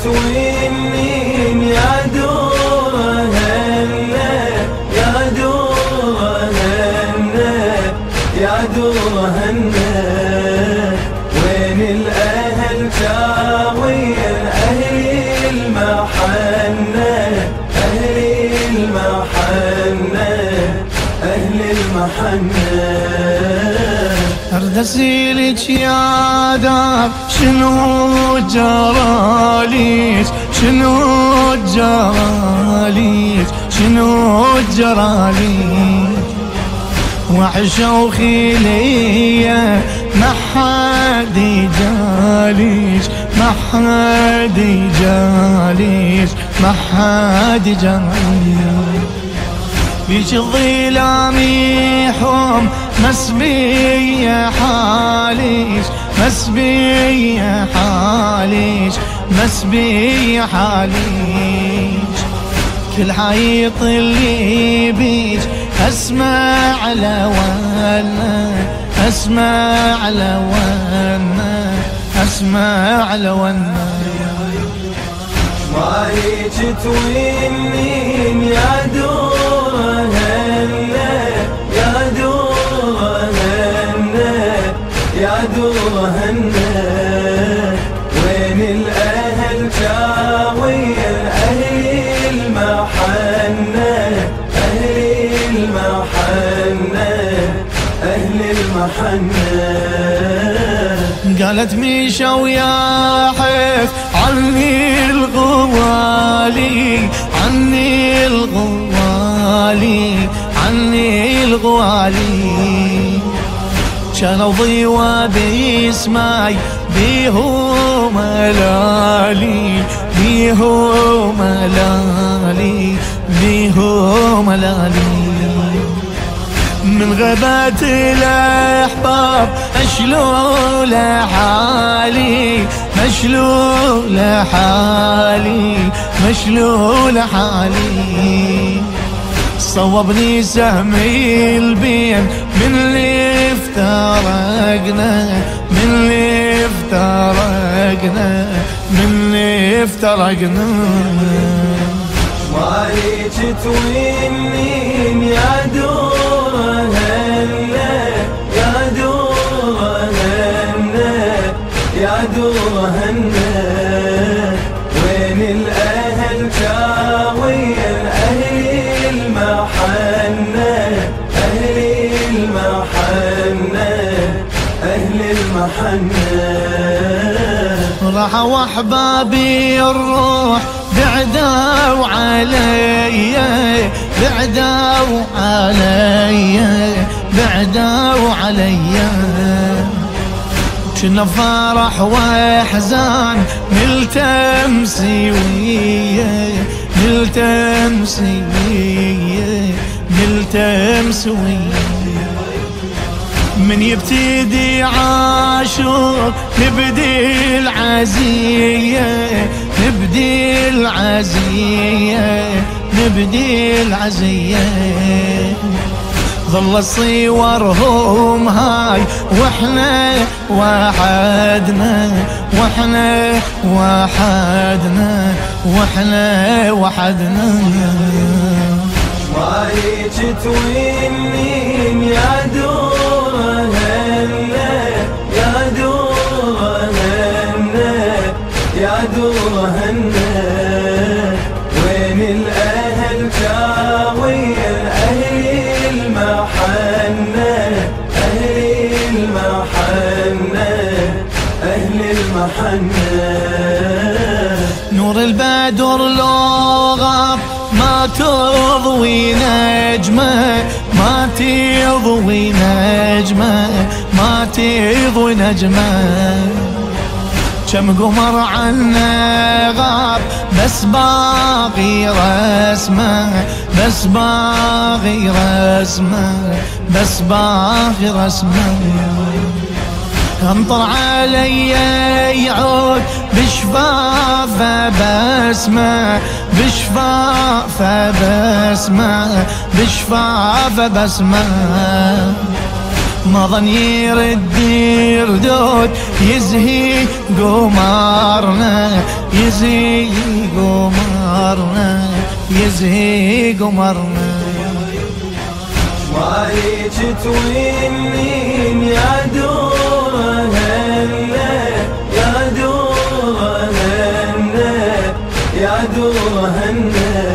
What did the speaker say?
والنين يا دور هنا يا دور هنا يا دور هنا وين الأهل شاوية أهل المحنة أهل المحنة أهل المحنة أرد أسألك يا دار شنو جراليك شنو جراليك شنو جراليك وعشوا خلية ما حد جاليش ما حد جاليش ما حد جاليش بيش الظلام يحوم مسبية حاليش مسبية حاليش مسبية حاليش كل حيط اللي بيش أسمع لونا أسمع لونا أسمع لونا ما هيك توينين يا دور هنا يا دور هنا يا دور هنا وين الأهل شاوية أهل المحنة أهل المحنة أهل المحنة قالت ميشا ويا حيف عني الغوالي عني الغوالي عني الغوالي كانوا ضيوة بيسماي بيهو ملالي بيهو ملالي بيهو ملالي من غابات الأحباب مشلول حالي مشلول حالي مشلول حالي صوبني سهمي البين من اللي افترقنا من اللي افترقنا من اللي افترقنا ما هيك توينين يا دور هنا يا دور هنا يا دور هنا وين الأهل شاوية أهل المحنة أهل المحنة أهل المحنة راحوا أحبابي الروح بعدوا علي بعدوا علي بعدوا علي كنا فرح واحزان ملتم سوية ملتم سوية ملتم سوية من يبتدي عاشور نبدي العزية نبدي العزية نبدي العزية ظل صورهم هاي واحنا وحدنا واحنا وحدنا واحنا وحدنا ما هيك توينين يا دور هنا يا دور هنا يا دور هنا وين الأهل شاوية أهل المحنة أهل المحنة أهل المحنة نور البدر لو غاب ما تضوي نجمة ما تضوي نجمة ما تضوي نجمة كم قمر عنا غاب بس باقي رسمه بس باقي رسمه بس باقي رسمه انطر علي يعود بشفافه بسمه بشفافه بسمه بشفافه بسمه ما ظن يرد يردود يزهي قمرنا يزهي قمرنا يزهي قمرنا. شواريك توينين يا دور هلا يا دور هلا يا دور هلا